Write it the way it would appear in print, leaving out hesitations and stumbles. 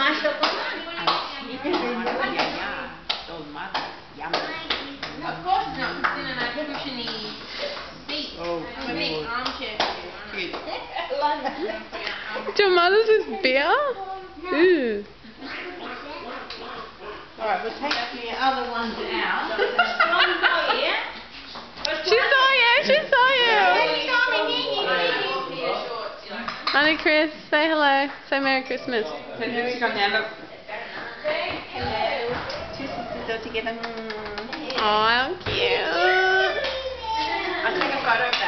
Yiayia, Dolmathes, yummy. Of course not, because in a nice cushiony seat. Oh, I'm a big armchair for you. Dolmathes is beer? Ooh. Alright, we'll take the other ones out. She saw you! She saw you! Auntie Chris, say hello. Say Merry Christmas. She's got now, look. Hello. Two sisters all together. Oh, how cute. I'll take a photo of that.